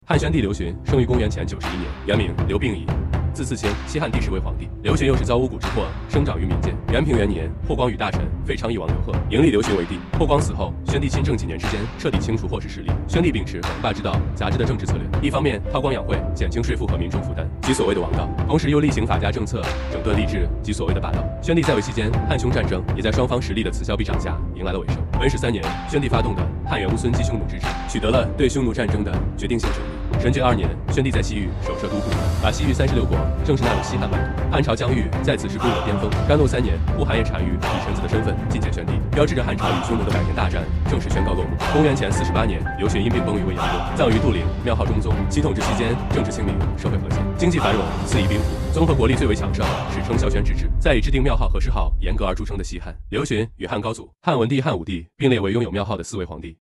汉宣帝刘询生于公元前91年，原名刘病已，字次卿，西汉第10位皇帝。刘询又是遭巫蛊之祸，生长于民间。元平元年，霍光与大臣废昌邑王刘贺，迎立刘询为帝。霍光死后，宣帝亲政几年之间，彻底清除霍氏势力。宣帝秉持王霸之道、杂志的政治策略，一方面韬光养晦，减轻税负和民众负担，即所谓的王道；同时又厉行法家政策，整顿吏治，即所谓的霸道。宣帝在位期间，汉匈战争也在双方实力的此消彼长下迎来了尾声。文13年，宣帝发动的汉元乌孙击匈奴之治，取得了对匈奴战争的决定性胜利。神爵2年，宣帝在西域手设都护，把西域36国正式纳入西汉版图，汉朝疆域在此时攻入巅峰。甘露3年，乌韩邪单于以臣子的身份觐见宣帝，标志着汉朝与匈奴的100年大战正式宣告落幕。公元前48年，刘询因病崩于未央宫，葬于杜陵，庙号中宗。其统治期间，政治清明，社会和谐，经济繁荣，四夷宾服，综合国力最为强盛，史称萧轩之治。在以制定庙号和谥号严格而著称的西汉，刘询与汉高祖、汉文帝、汉武帝并列为拥有庙号的4位皇帝。